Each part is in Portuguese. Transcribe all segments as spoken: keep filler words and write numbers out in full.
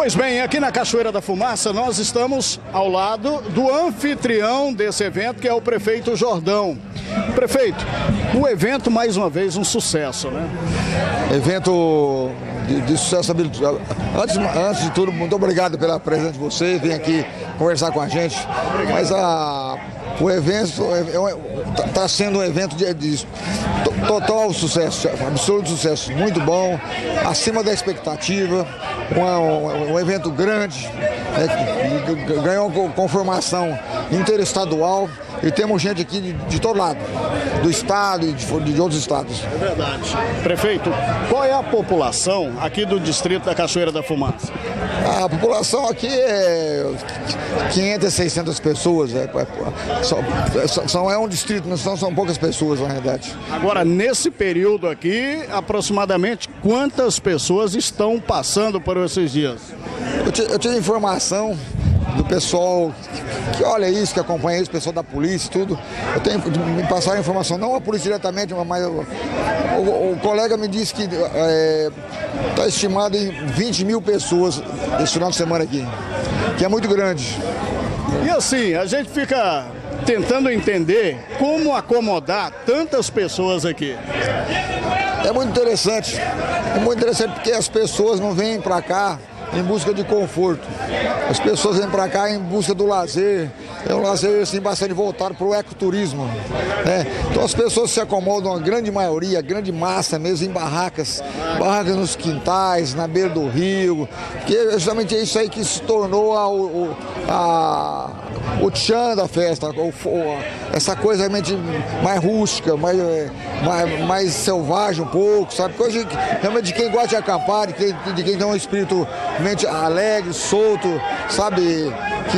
Pois bem, aqui na Cachoeira da Fumaça nós estamos ao lado do anfitrião desse evento, que é o prefeito Jordão. Prefeito, o evento mais uma vez um sucesso, né? Evento de, de sucesso. Antes, antes de tudo, muito obrigado pela presença de você, vir aqui conversar com a gente. Obrigado. Mas a, o evento está sendo um evento de, de total sucesso, absoluto sucesso, muito bom, acima da expectativa, um, um, um evento grande, né, ganhou conformação interestadual e temos gente aqui de, de todo lado, do estado e de, de outros estados. É verdade. Prefeito, qual é a população aqui do distrito da Cachoeira da Fumaça? A população aqui é quinhentas, seiscentas pessoas, é, é, só, só é um distrito, não são, são poucas pessoas na realidade. Agora, nesse período aqui, aproximadamente quantas pessoas estão passando por esses dias? Eu, eu tive informação do pessoal que olha isso, que acompanha isso, pessoal da polícia, tudo. Eu tenho me passaram a informação, não a polícia diretamente, mas o, o, o colega me disse que está é, estimado em vinte mil pessoas esse final de semana aqui, que é muito grande. E assim, a gente fica tentando entender como acomodar tantas pessoas aqui. É muito interessante, é muito interessante porque as pessoas não vêm para cá em busca de conforto. As pessoas vêm para cá em busca do lazer. É um lazer assim, bastante voltado para o ecoturismo, né? Então as pessoas se acomodam, a grande maioria, a grande massa mesmo, em barracas, barracas nos quintais, na beira do rio, que é justamente isso aí que se tornou a, o, a, o tchan da festa, o, essa coisa realmente mais rústica, mais, mais, mais selvagem um pouco, sabe? Coisa de, realmente de quem gosta de acampar, de quem, de quem tem um espírito realmente alegre, solto, sabe?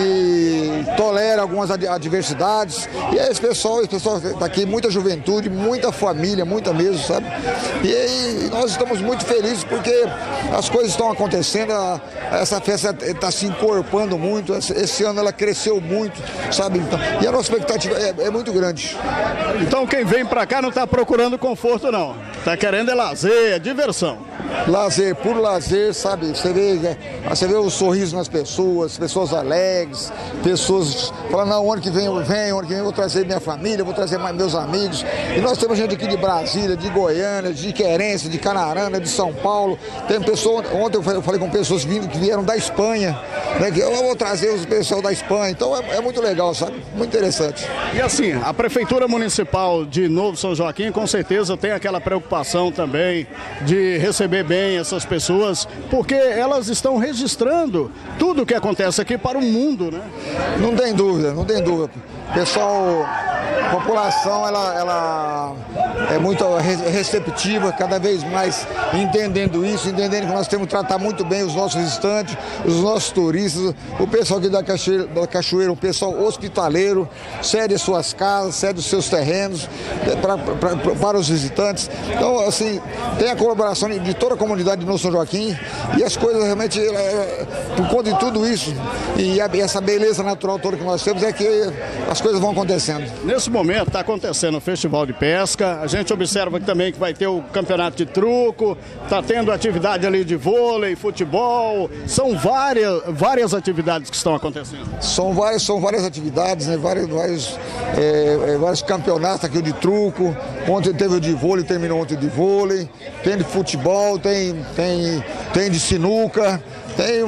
Que tolera algumas adversidades. E esse pessoal, esse pessoal está aqui, muita juventude, muita família, muita mesmo, sabe? E, e nós estamos muito felizes porque as coisas estão acontecendo, a, essa festa está se encorpando muito, esse ano ela cresceu muito, sabe? Então, e a nossa expectativa é, é muito grande. Então quem vem para cá não está procurando conforto não, está querendo é lazer, é diversão. Lazer, puro lazer, sabe? Você vê, você vê o sorriso nas pessoas, pessoas alegres, pessoas falando, não, ano que vem eu venho, ano que vem eu vou trazer minha família, vou trazer mais meus amigos. E nós temos gente aqui de Brasília, de Goiânia, de Querência, de Canarana, de São Paulo. Tem pessoas, ontem eu falei com pessoas vindo que vieram da Espanha, né? Que eu vou trazer os pessoal da Espanha. Então é, é muito legal, sabe? Muito interessante. E assim, a Prefeitura Municipal de Novo São Joaquim com certeza tem aquela preocupação também de receber bem essas pessoas, porque elas estão registrando tudo o que acontece aqui para o mundo, né? Não tem dúvida, não tem dúvida. Pessoal, a população ela, ela é muito receptiva, cada vez mais entendendo isso, entendendo que nós temos que tratar muito bem os nossos visitantes, os nossos turistas, o pessoal aqui da Cachoeira, da Cachoeira, um pessoal hospitaleiro, cede as suas casas, cede os seus terrenos pra, pra, pra, para os visitantes. Então, assim, tem a colaboração de toda a comunidade de Novo São Joaquim e as coisas realmente, é, por conta de tudo isso e, a, e essa beleza natural toda que nós temos, é que as coisas vão acontecendo. Nesse momento está acontecendo o Festival de Pesca, a gente observa aqui também que vai ter o campeonato de truco, está tendo atividade ali de vôlei, futebol, são várias, várias atividades que estão acontecendo. São várias, são várias atividades, né? vários, vários, é, é, vários campeonatos aqui de truco, ontem teve o de vôlei, terminou ontem de vôlei, tem de futebol, tem, tem, tem de sinuca. Tem,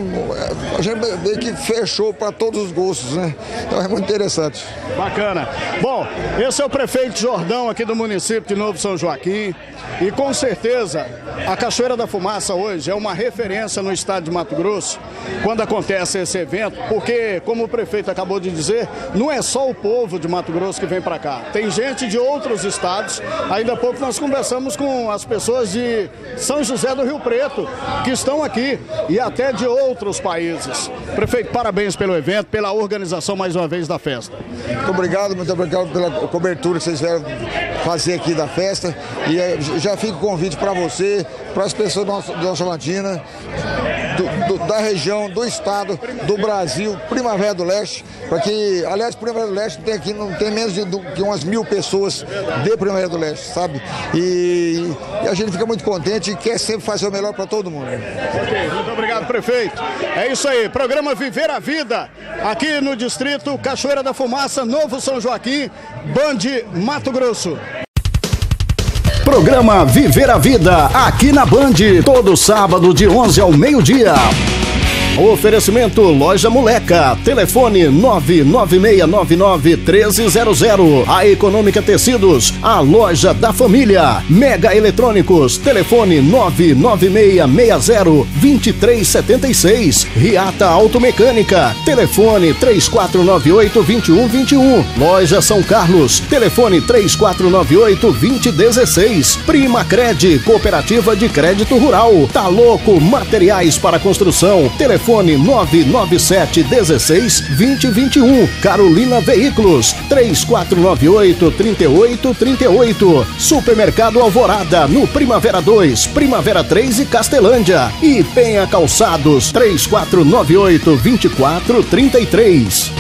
a gente vê que fechou para todos os gostos, né? Então é muito interessante. Bacana. Bom, esse é o prefeito Jordão aqui do município de Novo São Joaquim e com certeza a Cachoeira da Fumaça hoje é uma referência no estado de Mato Grosso quando acontece esse evento, porque, como o prefeito acabou de dizer, não é só o povo de Mato Grosso que vem para cá, tem gente de outros estados. Ainda há pouco nós conversamos com as pessoas de São José do Rio Preto que estão aqui e até de de outros países. Prefeito, parabéns pelo evento, pela organização mais uma vez da festa. Muito obrigado, muito obrigado pela cobertura que vocês vieram fazer aqui da festa e já fica o convite para você, para as pessoas de Nossa Chavantina, do, do, da região, do estado, do Brasil, Primavera do Leste, para que, aliás, Primavera do Leste tem aqui, não tem menos de do, que umas mil pessoas de Primavera do Leste, sabe? E, e a gente fica muito contente e quer sempre fazer o melhor para todo mundo. Ok, muito obrigado. obrigado, prefeito. É isso aí, programa Viver a Vida, aqui no distrito Cachoeira da Fumaça, Novo São Joaquim, Band Mato Grosso. Programa Viver a Vida, aqui na Band, todo sábado de onze ao meio-dia. Oferecimento Loja Moleca, telefone nove nove seis nove nove um três zero zero. A Econômica Tecidos, a loja da família. Mega Eletrônicos, telefone nove nove seis seis zero dois três sete seis. Riata Automecânica, telefone três quatro nove oito dois um dois um. Loja São Carlos, telefone três quatro nove oito dois zero um seis. Prima Cred, Cooperativa de Crédito Rural. Tá Louco Materiais para Construção, telefone Telefone nove nove sete um seis dois zero dois um. Carolina Veículos, três quatro nove oito três oito três oito. Supermercado Alvorada, no Primavera dois, Primavera três e Castelândia. E Penha Calçados, três quatro nove oito dois quatro três três.